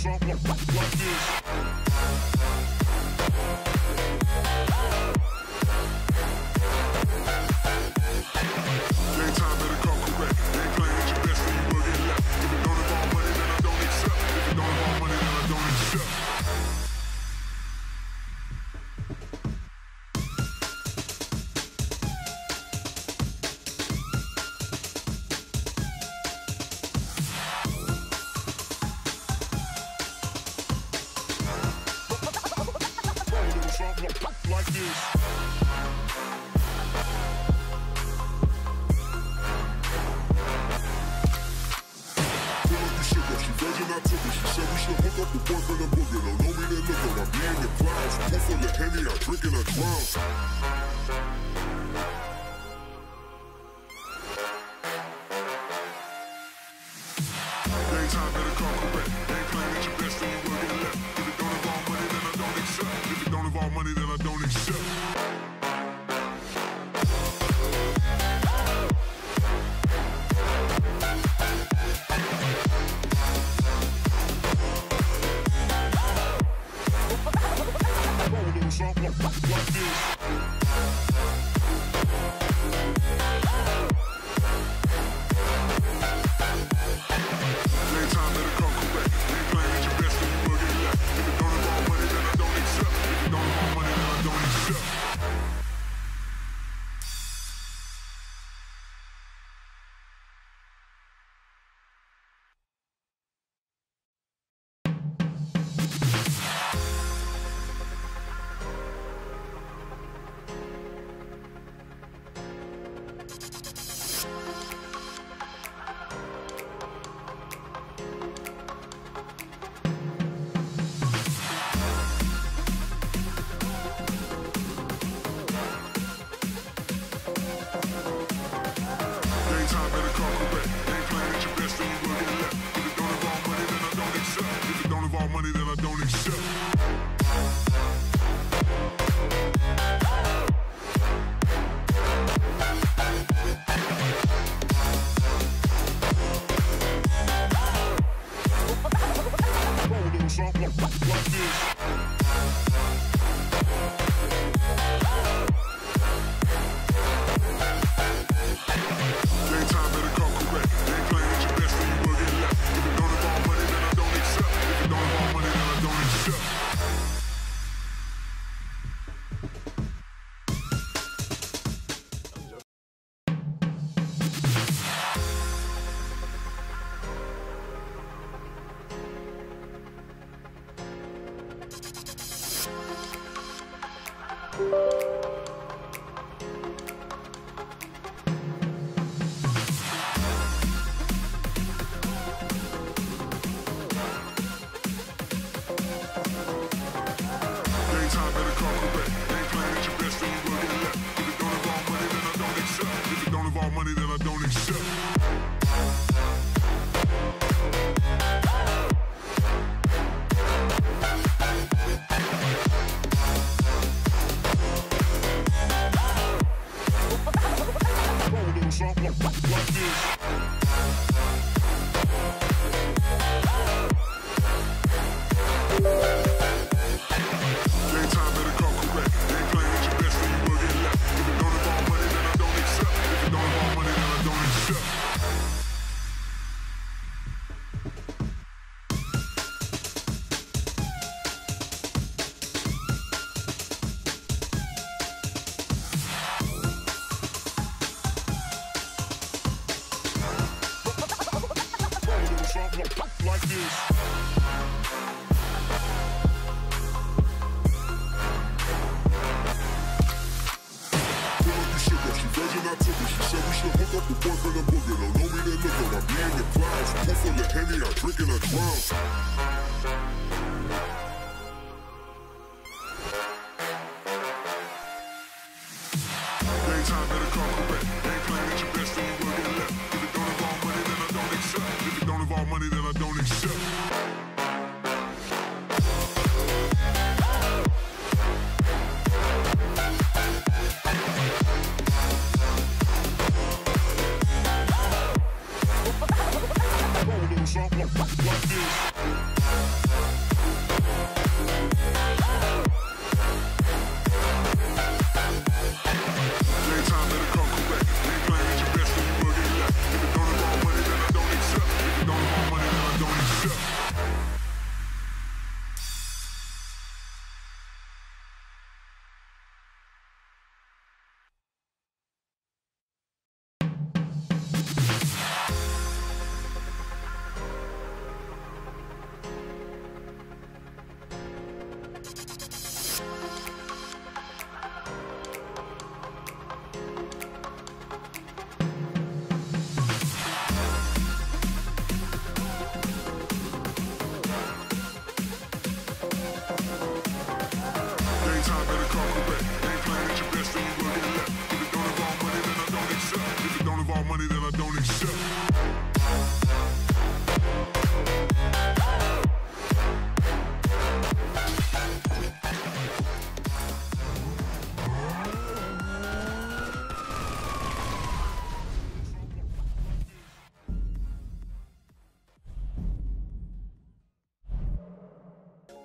something like this. Daytime better come correct. Ain't playing at your best, then you will get left. If it don't involve money, then I don't accept. If it don't involve money, then I don't accept. Something like this. I took it. She said we should hook up the boyfriend and boogie. Don't know me, then look at I be in the clouds. Full full of Henny, I drink and I drown. Daytime better come correct. Ain't playing at your best, then you will get left. If it don't involve money, then I don't accept. If it don't involve money, then I don't accept. Something like this. Daytime better come correct. Ain't playing at your best, then you will get left. If it don't involve money, then I don't accept. If it don't involve money, then I don't accept. Daytime better come correct. Ain't playing at your best, then you will get left. If it don't involve money, then I don't accept. If it don't involve money, then I don't accept. Something like this. Daytime better come correct. Ain't playing at your best, then you will get left. If it don't involve money, then I don't accept. If it don't involve money, then I don't accept. Daytime better come correct. Ain't playing at your best, then you will get left. If it don't involve money, then I don't accept. If it don't involve money, then I don't accept. Something like this. Daytime better come correct. Ain't playing at your best, then you will get left. If it don't involve money, then I don't accept. If it don't involve money, then I don't accept. Something like this. I took it. She said we should hook up the boyfriend and boogie. Don't know me, then look at I be in the clouds. Full full of Henny, I drink and I drown. Daytime better come correct. Ain't playing at your best, then you will get left. If it don't involve money, then I don't accept. If it don't involve money, then I don't accept. Something like this.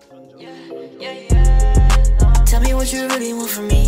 Tell me what you really want from me.